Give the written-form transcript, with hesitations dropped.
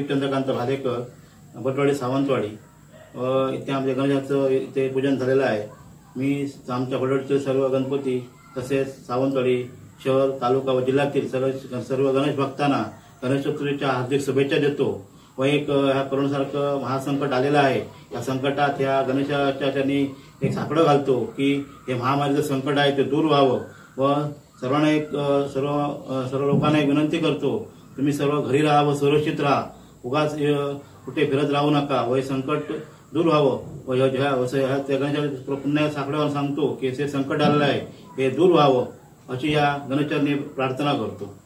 संदीप चंद्रकांत भालेकर, बटवाडी सावंतवाडी. इथे आमच्या गणेशाचं इथे पूजन झालेलं आहे. मी आमच्या बटवाडीचे सर्व गणपती तसेच सावंतवाडी शहर, तालुका व जिल्ह्यातील सर्व गणेश भक्तांना गणेश चतुर्थीच्या हार्दिक शुभेच्छा देतो. व एक ह्या करोनासारखं महासंकट आलेलं आहे. या संकटात ह्या गणेशाच्या त्यांनी एक साकडं घालतो की हे महामारीचं संकट आहे ते दूर व्हावं. व सर्वांना सर्व लोकांना एक विनंती करतो, तुम्ही सर्व घरी राहा व सुरक्षित राहा. उगाच कुठे फिरत राहू नका व हे संकट दूर व्हावं. व त्या गणेशाच्या पुन्हा साकड्यावर सांगतो की हे संकट आलेलं आहे हे दूर व्हावं अशी या गणेशांनी प्रार्थना करतो.